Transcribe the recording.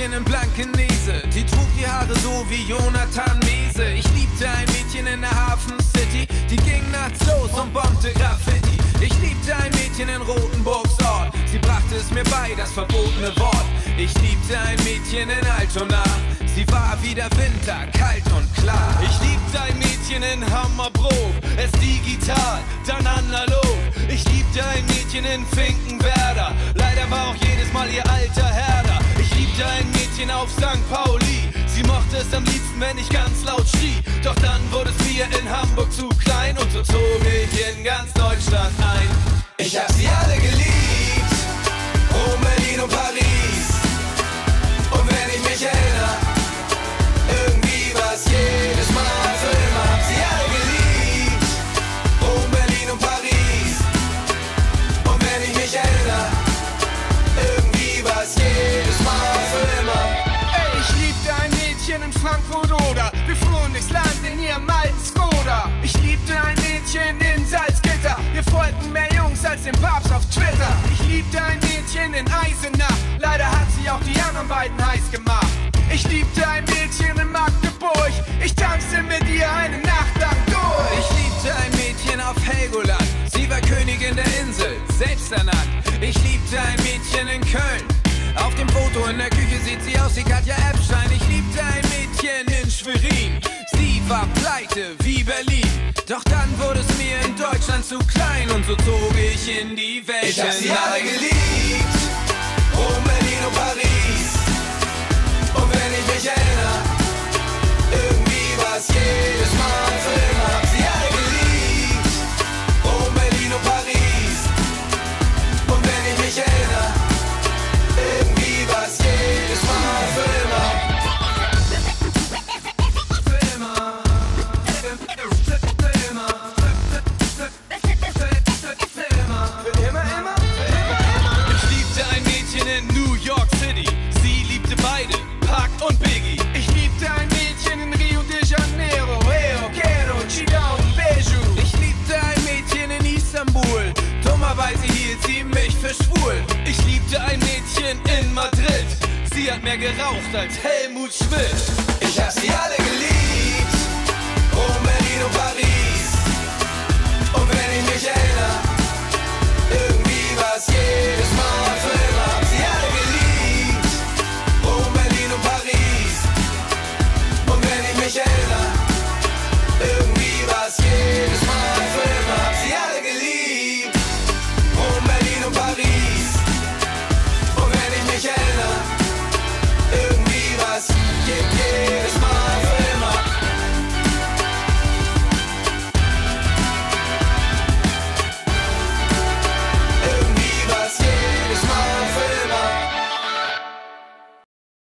Mädchen in Blankenese, die trug die Haare so wie Jonathan Mese. Ich liebte ein Mädchen in der Hafen City, die ging nachts los und bombte Graffiti. Ich liebte ein Mädchen in Rotenburgs Ort, sie brachte es mir bei, das verbotene Wort. Ich liebte ein Mädchen in Altona, sie war wie der Winter, kalt und klar. Ich liebte ein Mädchen in Hammerbrook, es digital, dann analog. Ich liebte ein Mädchen in Finkenwerder, leider war auch jedes Mal ihr alter Herder. Ich liebte ein Mädchen auf St. Pauli, sie mochte es am liebsten, wenn ich ganz laut schrie. Doch dann wurde es mir in Hamburg zu klein und so zog ich in ganz Deutschland ein. Ich hab sie alle geliebt, Rom, Berlin und Paris. Und wenn ich mich erinnere, irgendwie war's jedes Mal für immer. Hab sie alle geliebt, Rom, Berlin und Paris. Und wenn ich mich erinnere, irgendwie war's jedes Mal für immer. Ey, ich liebte ein Mädchen in Frankfurt oder wir flohen durchs Land in ihrem alten Skoda. Ich liebte ein Mädchen in Salzgitter, wir folgten mehr Jungs als den Papst auf Twitter. Ich liebte ein Mädchen in Eisenach, leider hat sie auch die anderen beiden heiß gemacht. Ich liebte ein Mädchen in Magdeburg, ich tanzte mit ihr eine Nacht lang durch. Ich liebte ein Mädchen auf Helgoland, sie war Königin der Insel, selbst ernannt. Ich liebte ein Mädchen in Köln, auf dem Foto in der Küche sieht sie aus wie Katja Epstein. Ich liebte ein Mädchen in Schwerin, sie war pleite wie Berlin. Doch dann wurde es mir in Deutschland zu klein und so zog ich in die Welt. Ich hab sie alle geliebt, Rom, Berlin und Paris. Und wenn ich mich erinnere, irgendwie war's jedes Mal für immer. Hab sie alle geliebt, Rom, Berlin und Paris. Und wenn ich mich erinnere, irgendwie war's jedes Mal für immer. Für immer. Für immer, immer. Ich liebte ein Mädchen in New York City, sie liebte beide, Park und Biggie. Ich liebte ein Mädchen in Rio de Janeiro, Eo, Quero, Chidao, Beju. Ich liebte ein Mädchen in Istanbul, dummerweise hielt sie mich für schwul. Ich liebte ein Mädchen in Madrid, sie hat mehr geraucht als Helmut Schmidt. Ich hab sie alle geliebt,